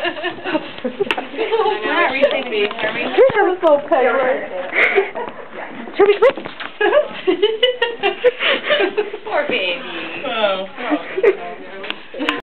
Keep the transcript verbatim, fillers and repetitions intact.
We're not reaching these, are we? You're having so pet, right? Shelby, quick! Poor baby. Oh.